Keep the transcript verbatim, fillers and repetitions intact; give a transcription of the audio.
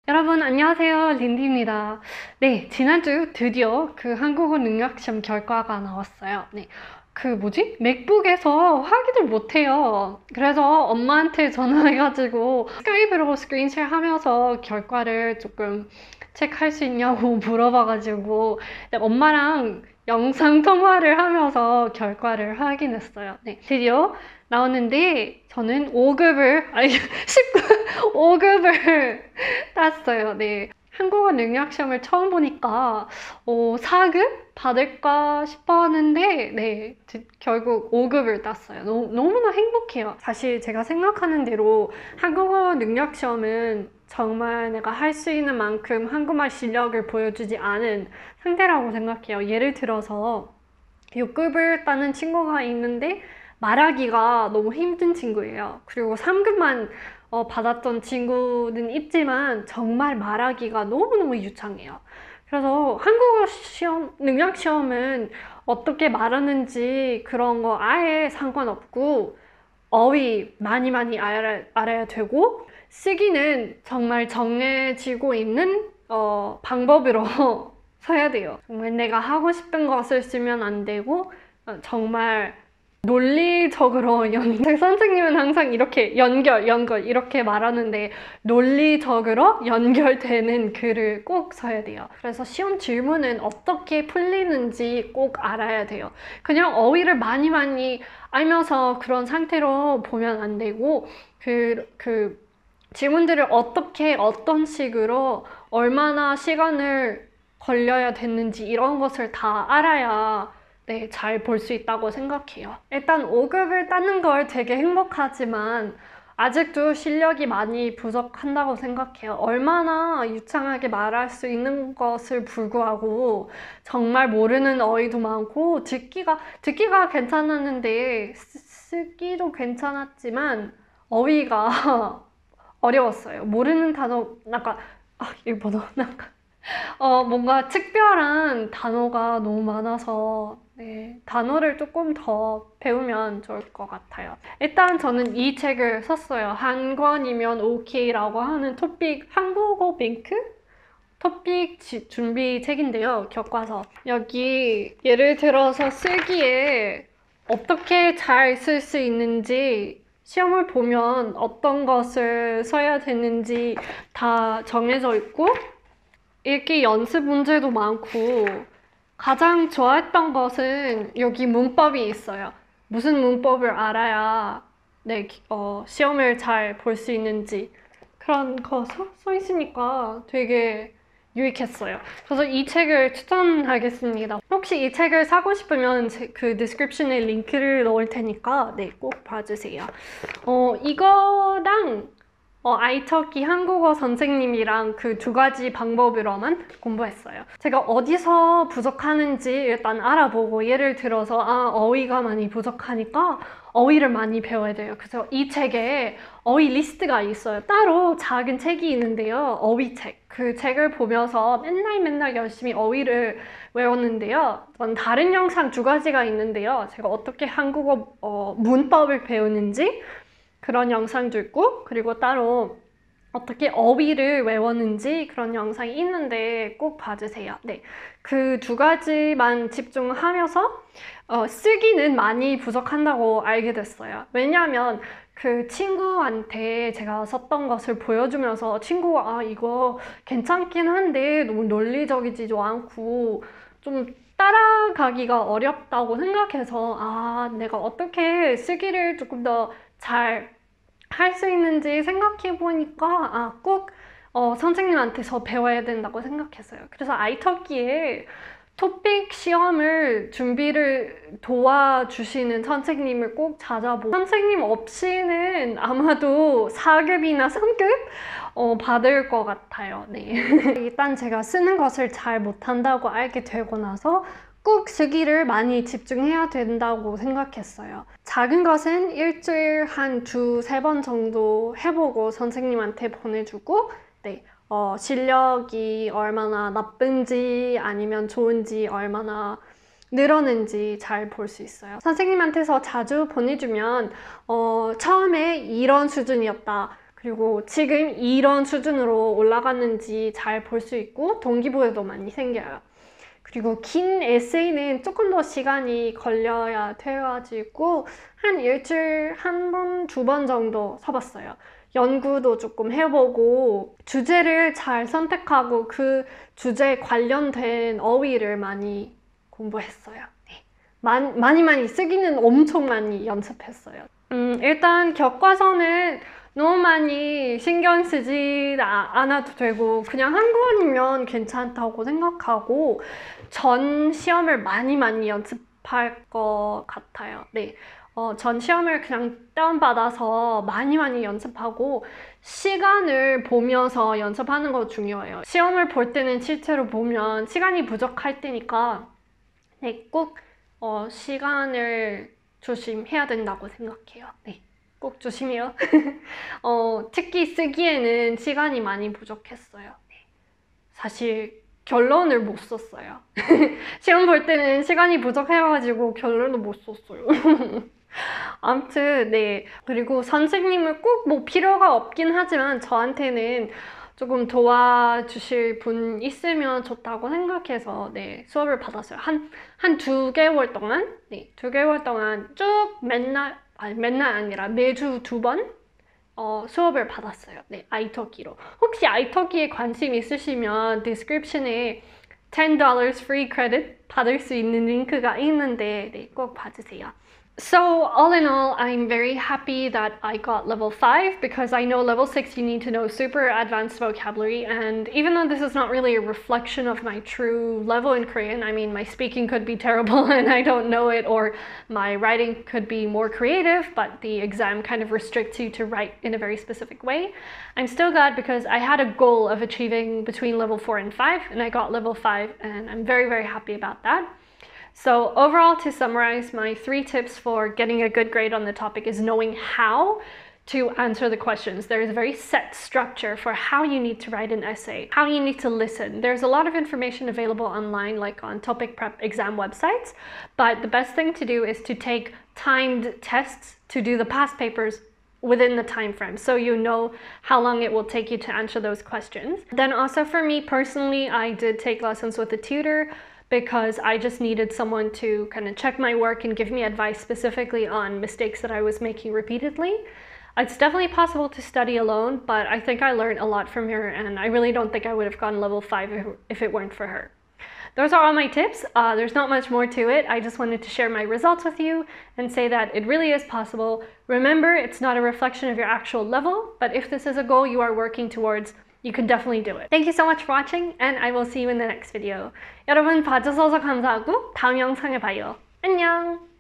여러분 안녕하세요, 린디입니다. 네, 지난주 드디어 그 한국어 능력시험 결과가 나왔어요. 네, 그 뭐지? 맥북에서 확인을 못해요. 그래서 엄마한테 전화해가지고 스카이프로 스크린샷 하면서 결과를 조금 체크할 수 있냐고 물어봐가지고 엄마랑 영상 통화를 하면서 결과를 확인했어요. 네, 드디어 나왔는데 저는 오 급을 아니 십구 오 급을 땄어요. 네. 한국어 능력 시험을 처음 보니까 어, 사 급 받을까 싶었는데 네, 결국 오 급을 땄어요. 너무, 너무나 행복해요. 사실 제가 생각하는 대로 한국어 능력 시험은 정말 내가 할 수 있는 만큼 한국말 실력을 보여주지 않은 상태라고 생각해요. 예를 들어서 육 급을 따는 친구가 있는데 말하기가 너무 힘든 친구예요. 그리고 삼 급만 어, 받았던 친구는 있지만 정말 말하기가 너무너무 유창해요. 그래서 한국어 시험, 능력 시험은 어떻게 말하는지 그런 거 아예 상관없고 어휘 많이 많이 알아, 알아야 되고 쓰기는 정말 정해지고 있는 어, 방법으로 써야 돼요. 정말 내가 하고 싶은 것을 쓰면 안 되고 어, 정말 논리적으로 연... 선생님은 항상 이렇게 연결, 연결 이렇게 말하는데 논리적으로 연결되는 글을 꼭 써야 돼요. 그래서 시험 질문은 어떻게 풀리는지 꼭 알아야 돼요. 그냥 어휘를 많이 많이 알면서 그런 상태로 보면 안 되고 그, 그 질문들을 어떻게 어떤 식으로 얼마나 시간을 걸려야 됐는지 이런 것을 다 알아야 네, 잘 볼 수 있다고 생각해요. 일단 오 급을 따는 걸 되게 행복하지만 아직도 실력이 많이 부족한다고 생각해요. 얼마나 유창하게 말할 수 있는 것을 불구하고 정말 모르는 어휘도 많고 듣기가 듣기가 괜찮았는데 쓰, 쓰기도 괜찮았지만 어휘가 어려웠어요. 모르는 단어 약간 아 일본어 약간 어, 뭔가 특별한 단어가 너무 많아서 네, 단어를 조금 더 배우면 좋을 것 같아요. 일단 저는 이 책을 썼어요. 한 권이면 오케이라고 하는 토픽 한국어 뱅크? 토픽 지, 준비 책인데요. 교과서. 여기 예를 들어서 쓰기에 어떻게 잘 쓸 수 있는지 시험을 보면 어떤 것을 써야 되는지 다 정해져 있고 읽기 연습 문제도 많고 가장 좋아했던 것은 여기 문법이 있어요. 무슨 문법을 알아야 네, 어, 시험을 잘 볼 수 있는지 그런 거 써, 써 있으니까 되게 유익했어요. 그래서 이 책을 추천하겠습니다. 혹시 이 책을 사고 싶으면 제, 그 디스크립션에 링크를 넣을 테니까 네, 꼭 봐주세요. 어, 이거랑 어, 아이터키 한국어 선생님이랑 그 두 가지 방법으로만 공부했어요. 제가 어디서 부족하는지 일단 알아보고 예를 들어서 아, 어휘가 많이 부족하니까 어휘를 많이 배워야 돼요. 그래서 이 책에 어휘 리스트가 있어요. 따로 작은 책이 있는데요. 어휘책. 그 책을 보면서 맨날 맨날 열심히 어휘를 외웠는데요. 전 다른 영상 두 가지가 있는데요. 제가 어떻게 한국어 어, 문법을 배우는지 그런 영상도 있고 그리고 따로 어떻게 어휘를 외웠는지 그런 영상이 있는데 꼭 봐주세요. 네, 그 두 가지만 집중하면서 어, 쓰기는 많이 부족한다고 알게 됐어요. 왜냐하면 그 친구한테 제가 썼던 것을 보여주면서 친구가 아 이거 괜찮긴 한데 너무 논리적이지도 않고 좀 따라가기가 어렵다고 생각해서 아 내가 어떻게 쓰기를 조금 더잘 할 수 있는지 생각해 보니까 아, 꼭 어, 선생님한테서 배워야 된다고 생각했어요. 그래서 아이터키에 토픽 시험을 준비를 도와주시는 선생님을 꼭 찾아보고 선생님 없이는 아마도 사 급이나 삼 급 어, 받을 것 같아요. 네. 일단 제가 쓰는 것을 잘 못한다고 알게 되고 나서 꼭 쓰기를 많이 집중해야 된다고 생각했어요. 작은 것은 일주일 한 두 세 번 정도 해보고 선생님한테 보내주고 네, 어, 실력이 얼마나 나쁜지 아니면 좋은지 얼마나 늘었는지 잘 볼 수 있어요. 선생님한테서 자주 보내주면 어, 처음에 이런 수준이었다. 그리고 지금 이런 수준으로 올라갔는지 잘 볼 수 있고 동기부여도 많이 생겨요. 그리고 긴 에세이는 조금 더 시간이 걸려야 돼가지고 한 일주일 한 번, 두 번 정도 써봤어요. 연구도 조금 해보고 주제를 잘 선택하고 그 주제에 관련된 어휘를 많이 공부했어요. 네. 많이, 많이 많이 쓰기는 엄청 많이 연습했어요. 음, 일단 교과서는 너무 많이 신경 쓰지 않아도 되고 그냥 한국어이면 괜찮다고 생각하고 전 시험을 많이 많이 연습할 것 같아요. 네. 어, 전 시험을 그냥 다운받아서 많이 많이 연습하고 시간을 보면서 연습하는 거 중요해요. 시험을 볼 때는 실제로 보면 시간이 부족할 때니까 네, 꼭 어, 시간을 조심해야 된다고 생각해요. 네, 꼭 조심해요. 어, 특히 쓰기에는 시간이 많이 부족했어요. 네. 사실 결론을 못 썼어요. 시험 볼 때는 시간이 부족해가지고 결론을 못 썼어요. 아무튼 네, 그리고 선생님을 꼭 뭐 필요가 없긴 하지만 저한테는 조금 도와주실 분 있으면 좋다고 생각해서 네, 수업을 받았어요. 한, 한 두 개월 동안 네, 두 개월 동안 쭉 맨날 아니 맨날 아니라 매주 두 번 어, 수업을 받았어요. 네, 아이토키로. 혹시 아이토키에 관심 있으시면 디스크립션에 ten dollars free credit 받을 수 있는 링크가 있는데 네, 꼭 봐주세요. So all in all, I'm very happy that I got level five because I know level six you need to know super advanced vocabulary, and even though this is not really a reflection of my true level in Korean, I mean my speaking could be terrible and I don't know it, or my writing could be more creative, but the exam kind of restricts you to write in a very specific way. I'm still glad because I had a goal of achieving between level four and five, and I got level five, and I'm very very happy about that. So overall, to summarize, my three tips for getting a good grade on the topic is knowing how to answer the questions. There is a very set structure for how you need to write an essay, how you need to listen. There's a lot of information available online, like on topic prep exam websites, but the best thing to do is to take timed tests to do the past papers within the time frame, so you know how long it will take you to answer those questions. Then also for me personally, I did take lessons with a tutor because I just needed someone to kind of check my work and give me advice specifically on mistakes that I was making repeatedly. It's definitely possible to study alone, but I think I learned a lot from her, and I really don't think I would have gotten level five if, if it weren't for her. Those are all my tips. Uh, there's not much more to it. I just wanted to share my results with you and say that it really is possible. Remember, it's not a reflection of your actual level, but if this is a goal you are working towards, you can definitely do it. Thank you so much for watching, and I will see you in the next video. 여러분 봐주셔서 감사하고 다음 영상에 봐요. 안녕!